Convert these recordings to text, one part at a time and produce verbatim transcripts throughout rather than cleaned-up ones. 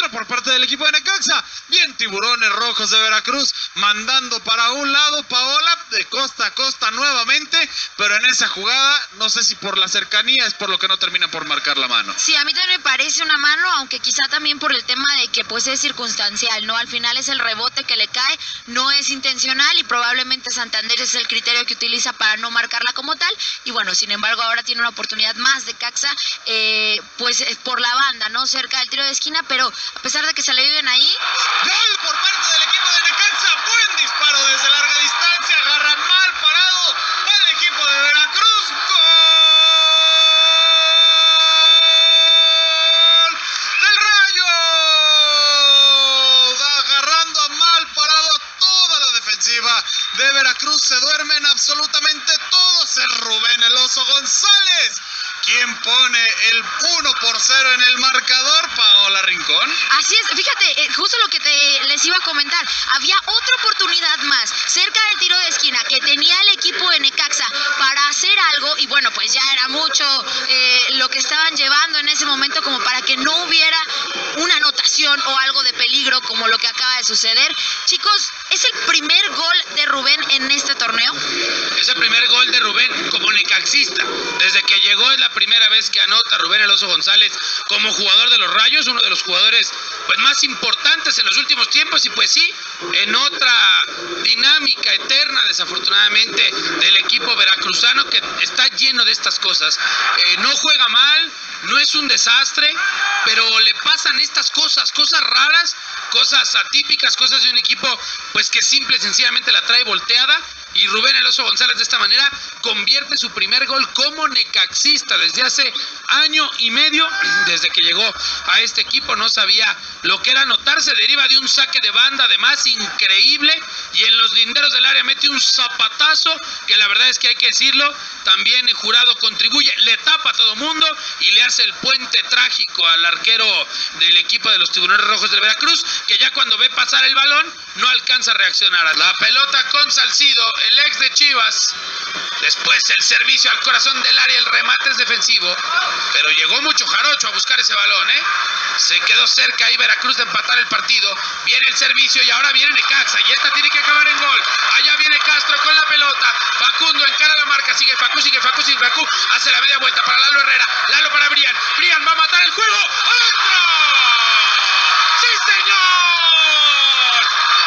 bueno, por parte del equipo de Necaxa, bien Tiburones Rojos de Veracruz, mandando para un lado Paola, de costa a costa nuevamente, pero en esa jugada, no sé si por la cercanía es por lo que no terminan por marcar la mano. Sí, a mí también me parece una mano, aunque quizá también por el tema de que pues es circunstancial, ¿no? Al final es el rebote que le cae, no es intencional y probablemente Santander es el criterio que utiliza para no marcarla como tal, y bueno, sin embargo ahora tiene una oportunidad más de Caxa, eh, pues por la banda, ¿no? Cerca del tiro de esquina, pero a pesar de que se le viven ahí. ¡Gol por parte del equipo de Necaxa! ¡Buen disparo desde larga distancia! Agarra mal parado el equipo de Veracruz. ¡Gol del Rayo! Agarrando a mal parado a toda la defensiva de Veracruz. Se duermen absolutamente todos. Es Rubén el Oso González quien pone el uno por cero en el marcador. Paola Rincón. Así es, fíjate, eh, justo lo que te les iba a comentar, había otra oportunidad más cerca del tiro de esquina que tenía el equipo de Necaxa para hacer algo, y bueno, pues ya era mucho eh, lo que estaban llevando en ese momento como para que no hubiera una anotación o algo de peligro como lo que acaba de suceder. Chicos, ¿es el primer gol de Rubén en este torneo? Es el primer gol de Rubén como necaxista. Desde que llegó es la primera vez que anota Rubén el Oso González como jugador de los Rayos, uno de los jugadores pues más importantes en los últimos tiempos, y pues sí, en otra dinámica eterna desafortunadamente del equipo veracruzano que está lleno de estas cosas. Eh, no juega mal, no es un desastre, pero le pasan estas cosas, cosas raras, cosas atípicas, cosas de un equipo pues que simple y sencillamente la trae volteada. Y Rubén el Oso González de esta manera convierte su primer gol como necaxista desde hace año y medio. Desde que llegó a este equipo no sabía lo que era anotarse, deriva de un saque de banda además increíble, y en los linderos del área mete un zapatazo que la verdad es que hay que decirlo, también el Jurado contribuye, le tapa a todo mundo y le hace el puente trágico al arquero del equipo de los Tiburones Rojos del Veracruz, que ya cuando ve pasar el balón no alcanza a reaccionar. La pelota con Salcido, el ex de Chivas, después el servicio al corazón del área, el remate es defensivo, pero llegó mucho Jarocho a buscar ese balón, ¿eh? Se quedó cerca ahí Veracruz de empatar el partido, viene el servicio y ahora viene Necaxa, y esta tiene que acabar en gol. Allá viene Castro con la pelota, Facundo encara la marca, sigue Facu, sigue Facu, sigue Facu, hace la media vuelta para Lalo Herrera, Lalo para Brian, Brian va a matar el juego, ¡adentro! ¡Sí, señor!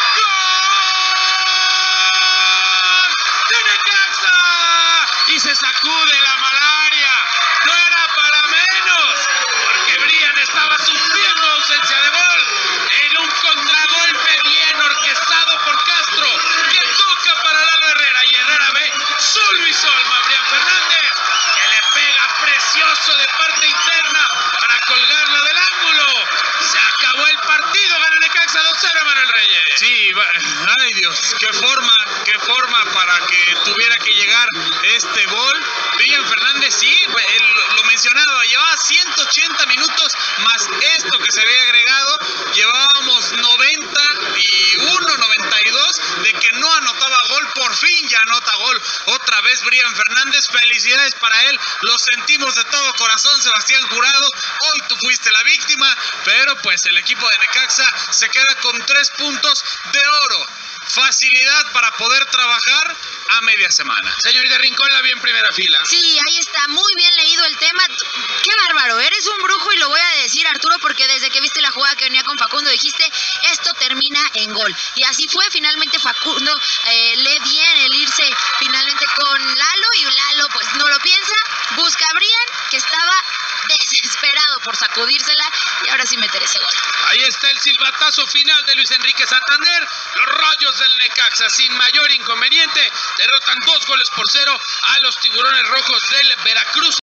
Y se sacude la malaria, no era para menos, porque Brian estaba sufriendo ausencia de gol, en un contragolpe bien orquestado por Castro, que toca para Lalo Herrera, y Herrera ve solo y solo a Brian Fernández, que le pega precioso de parte interna para colgarla del ángulo. Se acabó el partido, gana Necaxa dos cero, Manuel Reyes. Sí, ay Dios, qué forma, qué forma para que tuviera que llegar este gol. Brian Fernández, sí, él lo mencionaba, llevaba ciento ochenta minutos más esto que se había agregado, llevábamos noventa y uno, noventa y dos de que no anotaba gol, por fin ya anota gol otra vez Brian Fernández, felicidades para él, lo sentimos de todo corazón, Sebastián Jurado, hoy tú fuiste la víctima, pero pues el equipo de Necaxa se queda con tres puntos de oro. Facilidad para poder trabajar a media semana. Señorita Rincón, la vi en primera fila. Sí, ahí está, muy bien leído el tema. Qué bárbaro, eres un brujo, y lo voy a decir, Arturo, porque desde que viste la jugada que venía con Facundo dijiste, esto termina en gol. Y así fue, finalmente Facundo eh, lee bien el irse finalmente con Lalo, y Lalo pues no lo piensa, busca a Brian, que estaba desesperado por sacudírsela, y ahora sí meter ese gol. Ahí está el silbatazo final de Luis Enrique Santander. Los Rayos del Necaxa sin mayor inconveniente derrotan dos goles por cero a los Tiburones Rojos del Veracruz.